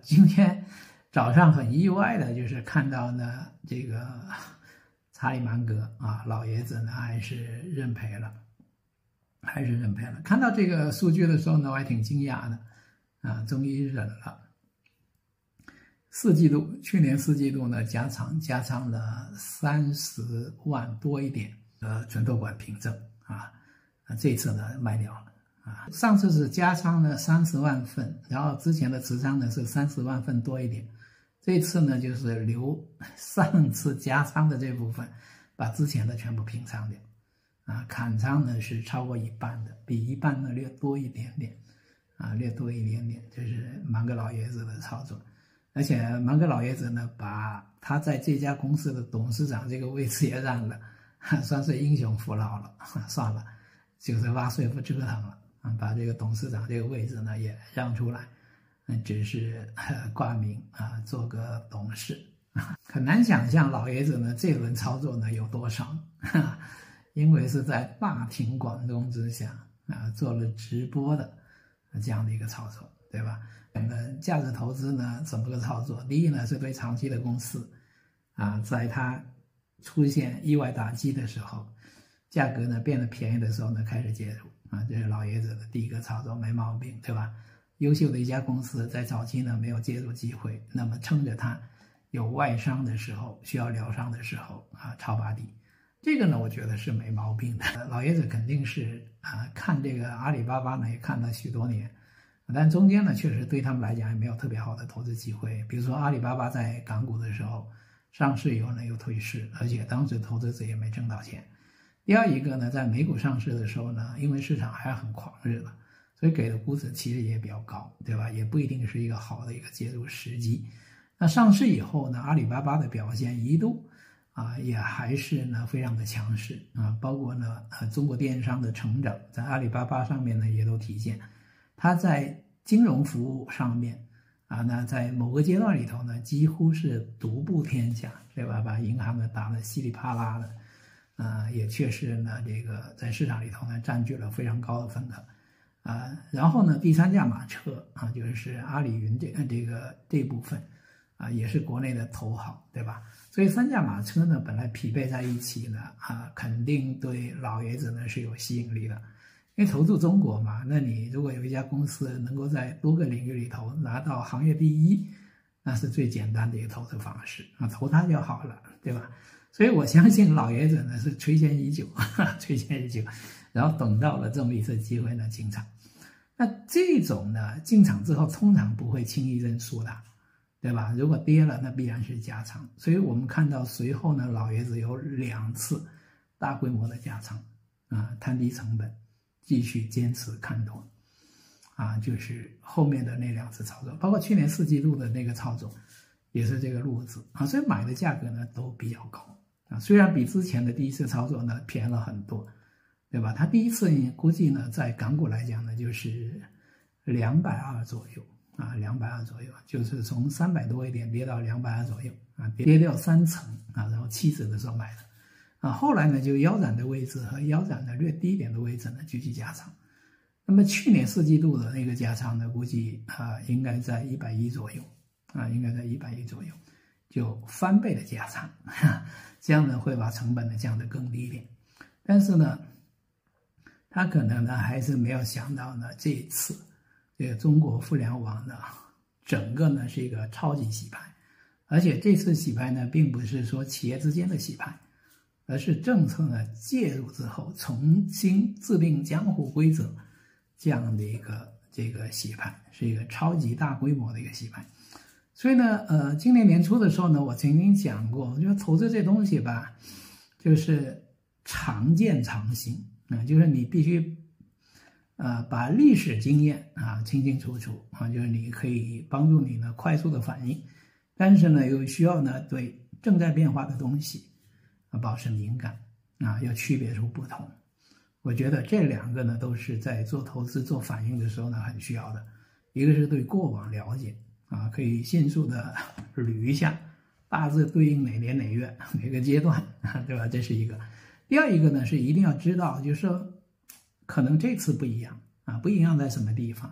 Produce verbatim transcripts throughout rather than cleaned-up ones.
今天早上很意外的就是看到呢，这个查理芒格啊，老爷子呢还是认赔了，还是认赔了。看到这个数据的时候呢，我还挺惊讶的啊，终于忍了。四季度，去年四季度呢，加仓加仓了三十万多一点，呃，存托管凭证啊，啊，这次呢卖掉了啊。上次是加仓了三十万份，然后之前的持仓呢是三十万份多一点，这次呢就是留上次加仓的这部分，把之前的全部平仓掉，啊，砍仓呢是超过一半的，比一半呢略多一点点，啊，略多一点点，这是芒格老爷子的操作。而且芒格老爷子呢，把他在这家公司的董事长这个位置也让了，算是英雄扶老了。算了，九十八岁不折腾了啊，把这个董事长这个位置呢也让出来，嗯，只是挂名啊，做个董事。很难想象老爷子呢这轮操作呢有多爽，因为是在大庭广众之下啊做了直播的这样的一个操作，对吧？呃，价值投资呢怎么个操作？第一呢是对长期的公司啊，在它出现意外打击的时候，价格呢变得便宜的时候呢开始介入啊，这是老爷子的第一个操作，没毛病，对吧？优秀的一家公司在早期呢没有介入机会，那么趁着它有外伤的时候，需要疗伤的时候啊，抄把底，这个呢我觉得是没毛病的。老爷子肯定是啊看这个阿里巴巴呢也看了许多年。但中间呢，确实对他们来讲也没有特别好的投资机会。比如说阿里巴巴在港股的时候上市以后呢又退市，而且当时投资者也没挣到钱。第二一个呢，在美股上市的时候呢，因为市场还很狂热的，所以给的估值其实也比较高，对吧？也不一定是一个好的一个介入时机。那上市以后呢，阿里巴巴的表现一度啊也还是呢非常的强势啊，包括呢呃中国电商的成长在阿里巴巴上面呢也都体现。它在金融服务上面啊，那在某个阶段里头呢，几乎是独步天下，对吧？把银行呢打得稀里啪啦的，啊，也确实呢，这个在市场里头呢占据了非常高的份额，啊，然后呢，第三驾马车啊，就是阿里云这这个这部分啊，也是国内的头号，对吧？所以三驾马车呢，本来匹配在一起呢，啊，肯定对老爷子呢是有吸引力的。因为投注中国嘛，那你如果有一家公司能够在多个领域里头拿到行业第一，那是最简单的一个投资方式啊，投它就好了，对吧？所以我相信老爷子呢是垂涎已久，垂涎已久，然后等到了这么一次机会呢进场。那这种呢进场之后通常不会轻易认输的，对吧？如果跌了，那必然是加仓。所以我们看到随后呢，老爷子有两次大规模的加仓啊，摊低成本。继续坚持看多，啊，就是后面的那两次操作，包括去年四季度的那个操作，也是这个路子啊，所以买的价格呢都比较高啊，虽然比之前的第一次操作呢便宜了很多，对吧？它第一次估计呢在港股来讲呢就是两百二左右啊，两百二左右，就是从三百多一点跌到两百二左右啊，跌掉三成啊，然后七折的时候买的。啊，后来呢，就腰斩的位置和腰斩的略低一点的位置呢，继续加仓。那么去年四季度的那个加仓呢，估计啊应该在一百一左右，啊应该在一百一左右，就翻倍的加仓，这样呢会把成本呢降得更低一点。但是呢，他可能呢还是没有想到呢，这一次这个中国互联网呢，整个呢是一个超级洗牌，而且这次洗牌呢，并不是说企业之间的洗牌。而是政策呢介入之后重新制定江湖规则这样的一个这个洗牌，是一个超级大规模的一个洗牌。所以呢，呃，今年年初的时候呢，我曾经讲过，我觉得投资这东西吧，就是常见常新啊、呃，就是你必须呃把历史经验啊清清楚楚啊，就是你可以帮助你呢快速的反应，但是呢又需要呢对正在变化的东西。保持敏感啊，要区别出不同。我觉得这两个呢，都是在做投资、做反应的时候呢，很需要的。一个是对过往了解啊，可以迅速的捋一下，大致对应哪年哪月哪个阶段，对吧？这是一个。第二一个呢，是一定要知道，就是说，可能这次不一样啊，不一样在什么地方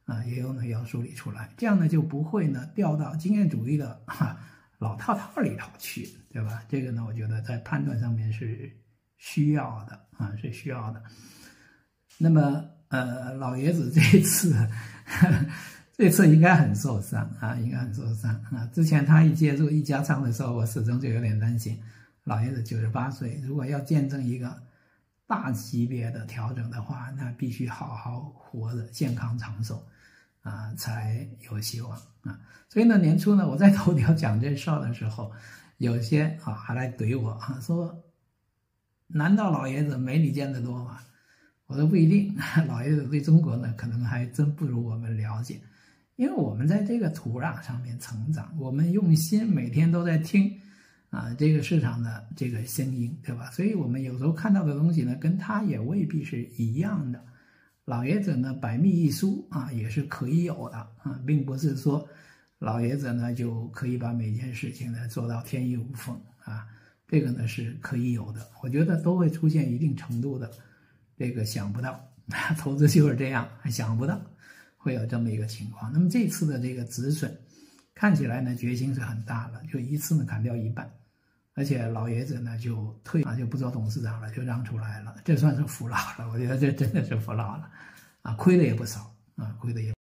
啊，也有呢要梳理出来，这样呢就不会呢掉到经验主义的哈老套套里头去，对吧？这个呢，我觉得在判断上面是需要的啊，是需要的。那么呃，老爷子这一次这次应该很受伤啊，应该很受伤啊。之前他一接触一家仓的时候，我始终就有点担心，老爷子九十八岁，如果要见证一个大级别的调整的话，那必须好好活着，健康长寿啊，才有希望啊。所以呢，年初呢，我在头条讲这事儿的时候，有些啊还来怼我啊，说难道老爷子没你见得多吗？我说不一定，老爷子对中国呢，可能还真不如我们了解，因为我们在这个土壤上面成长，我们用心每天都在听啊这个市场的这个声音，对吧？所以我们有时候看到的东西呢，跟他也未必是一样的。老爷子呢，百密一疏啊，也是可以有的啊，并不是说老爷子呢就可以把每件事情呢做到天衣无缝啊，这个呢是可以有的。我觉得都会出现一定程度的这个想不到，投资就是这样，还想不到会有这么一个情况。那么这次的这个止损看起来呢决心是很大了，就一次呢砍掉一半，而且老爷子呢就退啊，就不做董事长了，就让出来了，这算是服老了。我觉得这真的是服老了啊，亏的也不少啊，亏的也。